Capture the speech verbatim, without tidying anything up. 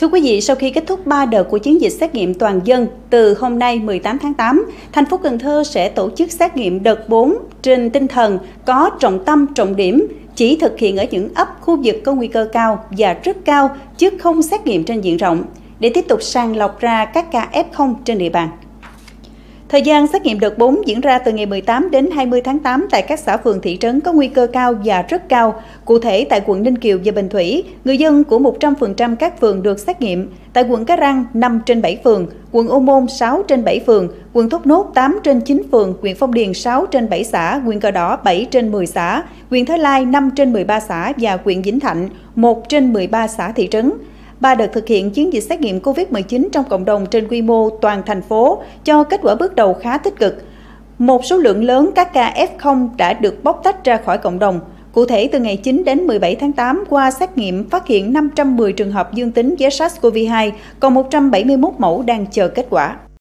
Thưa quý vị, sau khi kết thúc ba đợt của chiến dịch xét nghiệm toàn dân từ hôm nay mười tám tháng tám, thành phố Cần Thơ sẽ tổ chức xét nghiệm đợt bốn trên tinh thần có trọng tâm, trọng điểm, chỉ thực hiện ở những ấp khu vực có nguy cơ cao và rất cao, chứ không xét nghiệm trên diện rộng, để tiếp tục sàng lọc ra các ca ép không trên địa bàn. Thời gian xét nghiệm đợt bốn diễn ra từ ngày mười tám đến hai mươi tháng tám tại các xã phường thị trấn có nguy cơ cao và rất cao. Cụ thể tại quận Ninh Kiều và Bình Thủy, người dân của một trăm phần trăm các phường được xét nghiệm. Tại quận Cái Răng, năm trên bảy phường, quận Ô Môn, sáu trên bảy phường, quận Thốt Nốt, tám trên chín phường, huyện Phong Điền, sáu trên bảy xã, huyện Cờ Đỏ, bảy trên mười xã, huyện Thới Lai, năm trên mười ba xã và huyện Vĩnh Thạnh, một trên mười ba xã thị trấn. Ba đợt thực hiện chiến dịch xét nghiệm Covid mười chín trong cộng đồng trên quy mô toàn thành phố cho kết quả bước đầu khá tích cực. Một số lượng lớn các ca ép không đã được bóc tách ra khỏi cộng đồng. Cụ thể, từ ngày chín đến mười bảy tháng tám, qua xét nghiệm phát hiện năm trăm mười trường hợp dương tính với SARS-cô vê hai, còn một trăm bảy mươi mốt mẫu đang chờ kết quả.